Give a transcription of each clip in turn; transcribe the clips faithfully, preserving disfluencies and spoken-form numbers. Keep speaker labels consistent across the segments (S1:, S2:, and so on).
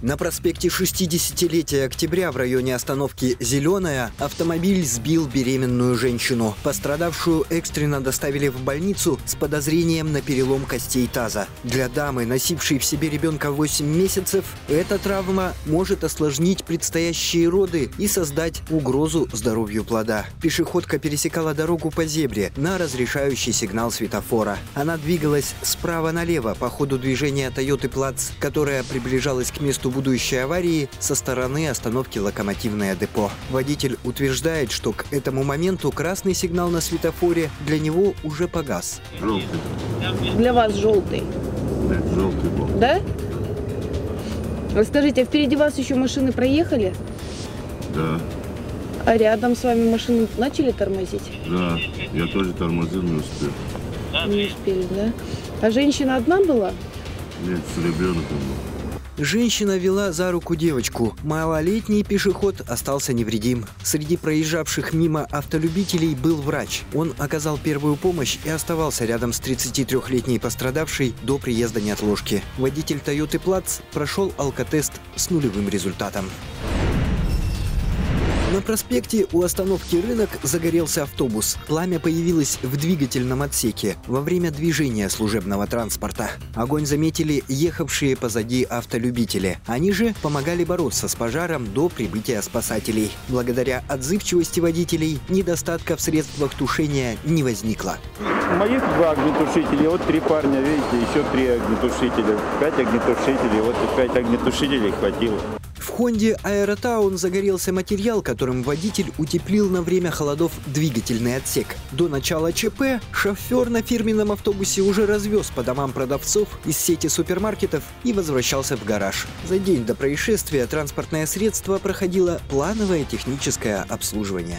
S1: На проспекте шестидесятилетия октября в районе остановки «Зеленая» автомобиль сбил беременную женщину. Пострадавшую экстренно доставили в больницу с подозрением на перелом костей таза. Для дамы, носившей в себе ребенка восемь месяцев, эта травма может осложнить предстоящие роды и создать угрозу здоровью плода. Пешеходка пересекала дорогу по зебре на разрешающий сигнал светофора. Она двигалась справа налево по ходу движения Toyota Плац, которая приближалась к месту будущей аварии со стороны остановки «Локомотивное депо». Водитель утверждает, что к этому моменту красный сигнал на светофоре для него уже погас.
S2: Желтый.
S3: Для вас желтый.
S2: Нет, желтый был.
S3: Да? Расскажите, а впереди вас еще машины проехали?
S2: Да.
S3: А рядом с вами машины начали тормозить?
S2: Да, я тоже тормозил, не успел.
S3: Не успели, да? А женщина одна была?
S2: Нет, с ребенком был.
S1: Женщина вела за руку девочку. Малолетний пешеход остался невредим. Среди проезжавших мимо автолюбителей был врач. Он оказал первую помощь и оставался рядом с тридцатитрёхлетней пострадавшей до приезда неотложки. Водитель Toyota Плац прошел алкотест с нулевым результатом. На проспекте у остановки «Рынок» загорелся автобус. Пламя появилось в двигательном отсеке во время движения служебного транспорта. Огонь заметили ехавшие позади автолюбители. Они же помогали бороться с пожаром до прибытия спасателей. Благодаря отзывчивости водителей недостатка в средствах тушения не возникло.
S4: Моих два огнетушителя, вот три парня, видите, еще три огнетушителя. Пять огнетушителей, вот и пять огнетушителей хватило.
S1: В «Хонде Аэротаун» загорелся материал, которым водитель утеплил на время холодов двигательный отсек. До начала ЧП шофер на фирменном автобусе уже развез по домам продавцов из сети супермаркетов и возвращался в гараж. За день до происшествия транспортное средство проходило плановое техническое обслуживание.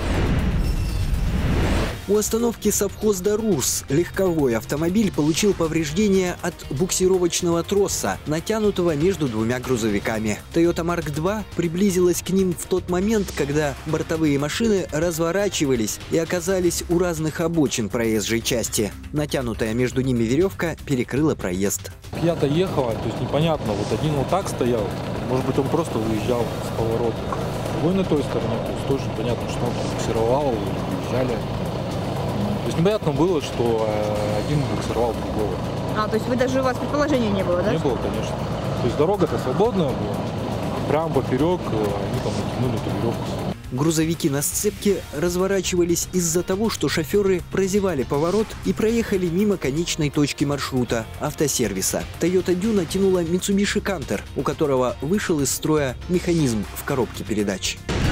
S1: У остановки совхоза «Рурс» легковой автомобиль получил повреждения от буксировочного троса, натянутого между двумя грузовиками. Toyota Марк два приблизилась к ним в тот момент, когда бортовые машины разворачивались и оказались у разных обочин проезжей части. Натянутая между ними веревка перекрыла проезд.
S5: Я-то ехала, то есть непонятно, вот один вот так стоял, может быть он просто выезжал с поворота. Другой на той стороне, то есть тоже понятно, что он буксировал, выезжали. То есть непонятно было, что один буксировал другого.
S6: А, то есть вы даже у вас предположения не было, да?
S5: Не было, конечно. То есть дорога-то свободная была. Прямо поперек они там натянули эту веревку.
S1: Грузовики на сцепке разворачивались из-за того, что шоферы прозевали поворот и проехали мимо конечной точки маршрута – автосервиса. Toyota Duna тянула Mitsubishi Canter, у которого вышел из строя механизм в коробке передач.